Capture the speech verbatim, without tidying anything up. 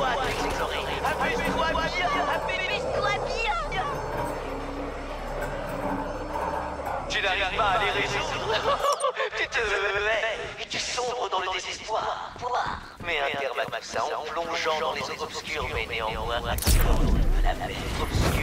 toi d'explorer. Amuse-toi bien, amuse-toi bien. Tu n'arrives pas à les résoudre. Tu te hais et tu sombres dans le désespoir. Mais un terme à tout ça en plongeant dans les eaux obscures, mais néanmoins la mer obscure.